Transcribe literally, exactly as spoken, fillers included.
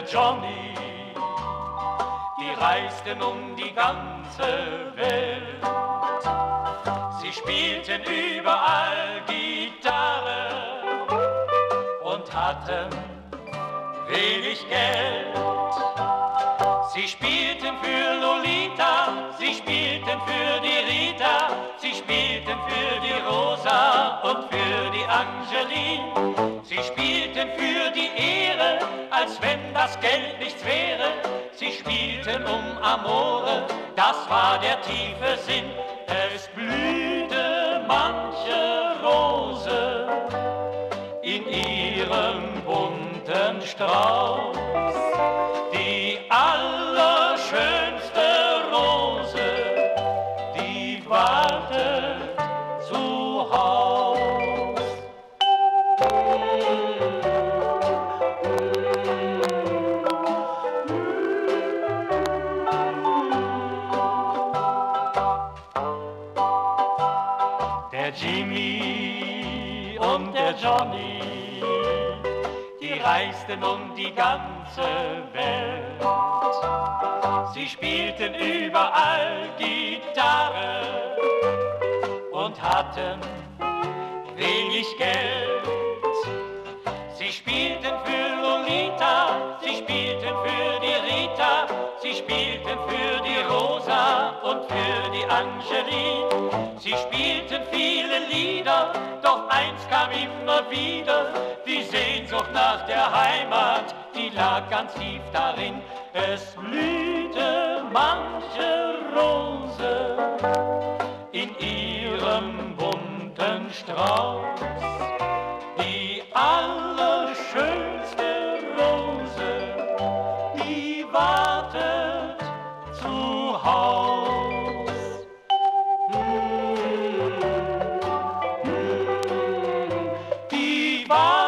Johnny, die reisten um die ganze Welt. Sie spielten überall Gitarre und hatten wenig Geld. Sie spielten für Lolita, sie spielten für die Rita, sie spielten für die Rosa und für die Angeline. Sie spielten für die Ehre, als wenn das Geld nichts wäre. Sie spielten um Amore, das war der tiefe Sinn. Es blühte manche Rose in ihrem bunten Strauß. Die allerschönste Rose, die wartet zu Haus. Der Jimmy und der Johnny, die reisten um die ganze Welt. Sie spielten überall Gitarre und hatten wenig Geld. Sie spielten für Lolita, sie spielten für die Rita, sie spielten für die Rosa und für die Angeline. Sie spielten viele Lieder, doch eins kam immer wieder: die Sehnsucht nach der Heimat, die lag ganz tief darin. Es blühte manche Rose in ihrem bunten Strauß. Die allerschönste Rose, die wartet zu Haus. Die wartet